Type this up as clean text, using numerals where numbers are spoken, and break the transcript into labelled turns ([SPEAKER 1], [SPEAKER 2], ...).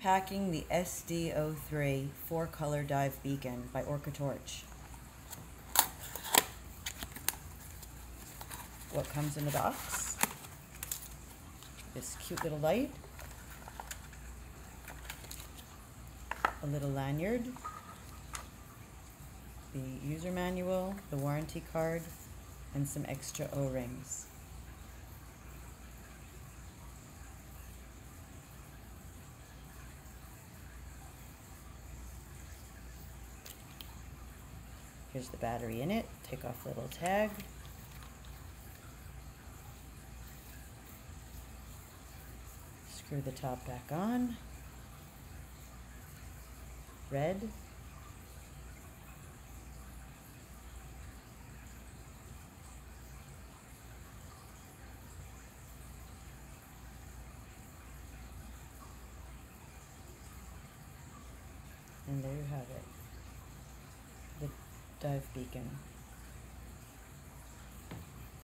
[SPEAKER 1] Unpacking the SD03 4-color dive beacon by OrcaTorch. What comes in the box? This cute little light, a little lanyard, the user manual, the warranty card, and some extra O-rings. Here's the battery in it. Take off the little tag. Screw the top back on. Red. And there you have it. The dive beacon.